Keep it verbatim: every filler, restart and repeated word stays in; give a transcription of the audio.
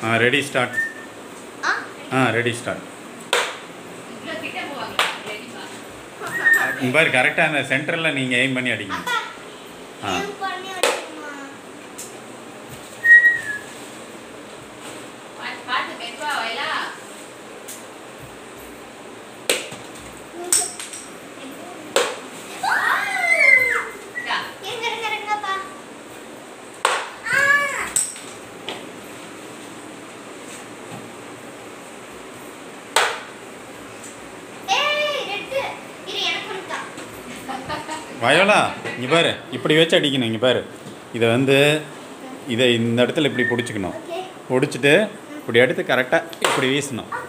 ஆ ready start. ஆ ready start. பாரு கரெக்டாக அந்த சென்டரில் நீங்கள் எய்ம் பண்ணி அடிக்கணும். ஆ வயோலா இங்கே பாரு, இப்படி வச்சு அடிக்கணும். இங்கே பாரு, இதை வந்து இதை இந்த இடத்துல இப்படி பிடிச்சிக்கணும். பிடிச்சிட்டு இப்படி எடுத்து கரெக்டாக இப்படி வீசணும்.